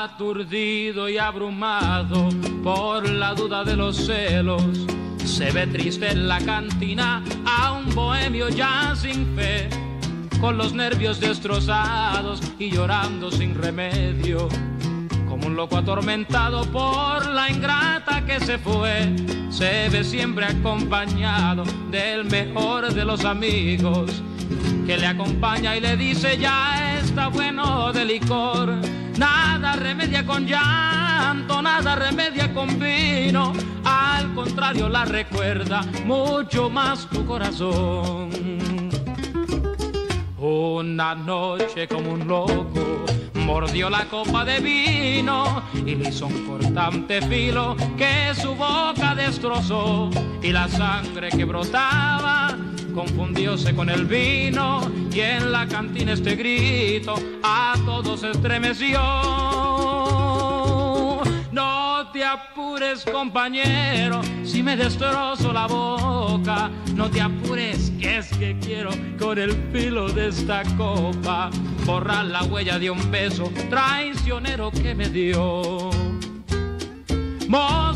Aturdido y abrumado por la duda de los celos, se ve triste en la cantina a un bohemio ya sin fe, con los nervios destrozados y llorando sin remedio, como un loco atormentado por la ingrata que se fue. Se ve siempre acompañado del mejor de los amigos, que le acompaña y le dice: ya está bueno de licor, nada remedia con llanto, nada remedia con vino, al contrario la recuerda mucho más tu corazón. Una noche como un loco mordió la copa de vino y le hizo un cortante filo que su boca destrozó, y la sangre que brotaba confundióse con el vino, y en la cantina este grito a todos estremeció: no te apures, compañero, si me destrozo la boca, no te apures, que es que quiero con el filo de esta copa borrar la huella de un beso traicionero que me dio.